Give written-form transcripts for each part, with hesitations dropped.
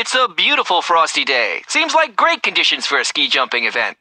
It's a beautiful frosty day. Seems like great conditions for a ski jumping event.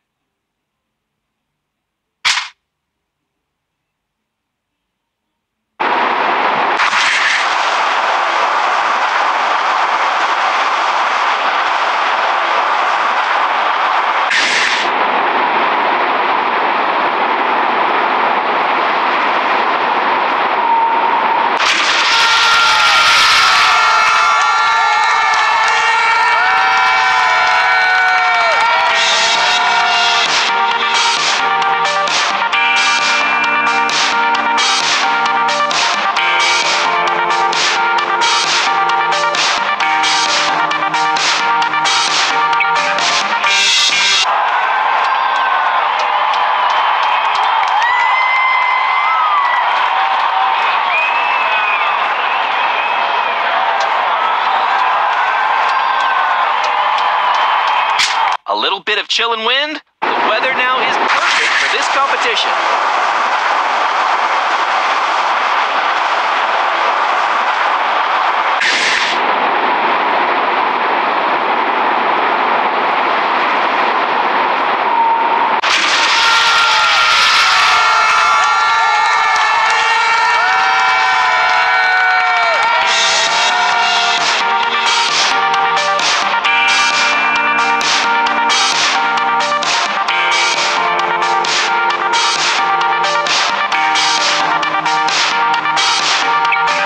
A little bit of chill and wind. The weather now is perfect for this competition.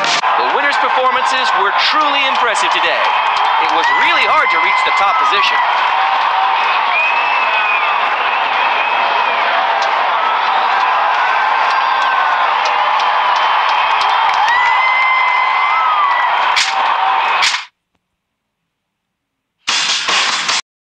Performances were truly impressive today. It was really hard to reach the top position.